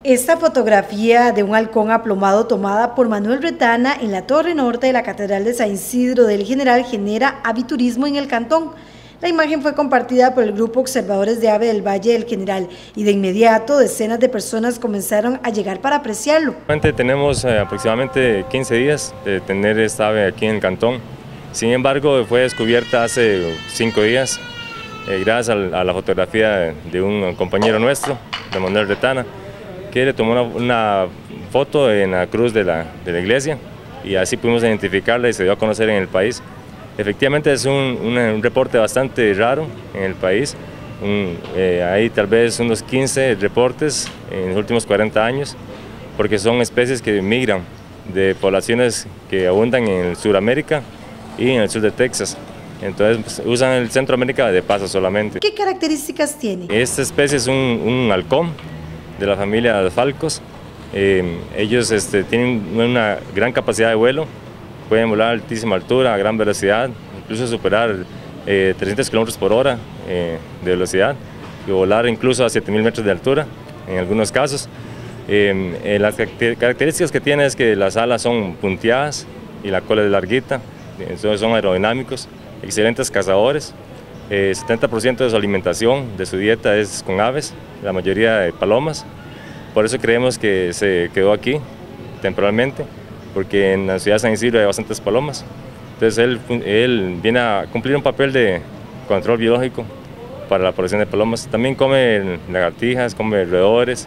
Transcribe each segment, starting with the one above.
Esta fotografía de un halcón aplomado tomada por Manuel Retana en la torre norte de la Catedral de San Isidro del General genera aviturismo en el cantón. La imagen fue compartida por el grupo Observadores de Ave del Valle del General y de inmediato decenas de personas comenzaron a llegar para apreciarlo. Tenemos aproximadamente 15 días de tener esta ave aquí en el cantón. Sin embargo, fue descubierta hace 5 días gracias a la fotografía de un compañero nuestro, de Manuel Retana, que le tomó una foto en la cruz de la iglesia y así pudimos identificarla y se dio a conocer en el país. Efectivamente es un reporte bastante raro en el país. Hay tal vez unos 15 reportes en los últimos 40 años, porque son especies que migran de poblaciones que abundan en Sudamérica y en el sur de Texas. Entonces pues, usan el Centroamérica de paso solamente. ¿Qué características tiene? Esta especie es un halcón de la familia de los falcos. Ellos tienen una gran capacidad de vuelo, pueden volar a altísima altura, a gran velocidad, incluso superar 300 km por hora de velocidad y volar incluso a 7.000 metros de altura en algunos casos. Las características que tiene es que las alas son punteadas y la cola es larguita, entonces son aerodinámicos, excelentes cazadores. 70% de su alimentación, de su dieta es con aves, la mayoría de palomas. Por eso creemos que se quedó aquí temporalmente, porque en la ciudad de San Isidro hay bastantes palomas. Entonces él viene a cumplir un papel de control biológico para la población de palomas. También come lagartijas, come roedores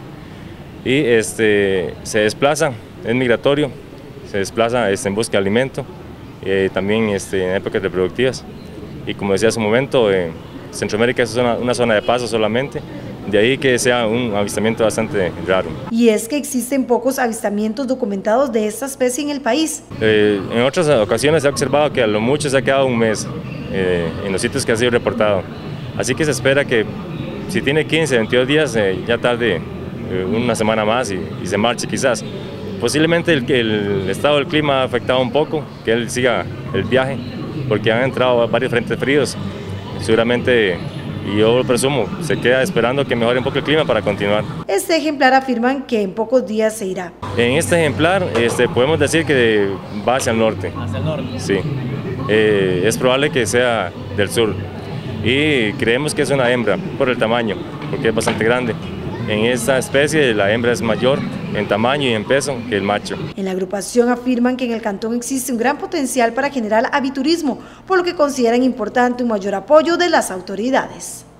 y se desplaza, es migratorio, se desplaza en busca de alimento, también en épocas reproductivas. Y como decía hace un momento, Centroamérica es una zona de paso solamente, de ahí que sea un avistamiento bastante raro. Y es que existen pocos avistamientos documentados de esta especie en el país. En otras ocasiones se ha observado que a lo mucho se ha quedado un mes en los sitios que ha sido reportado. Así que se espera que si tiene 15, 22 días, ya tarde una semana más y se marche quizás. Posiblemente el estado del clima ha afectado un poco, que él siga el viaje, porque han entrado varios frentes fríos. Seguramente, y yo lo presumo, se queda esperando que mejore un poco el clima para continuar. Este ejemplar afirman que en pocos días se irá. En este ejemplar podemos decir que va hacia el norte. ¿Hacia el norte? Sí. Es probable que sea del sur. Y creemos que es una hembra por el tamaño, porque es bastante grande. En esta especie la hembra es mayor en tamaño y en peso que el macho. En la agrupación afirman que en el cantón existe un gran potencial para generar aviturismo, por lo que consideran importante un mayor apoyo de las autoridades.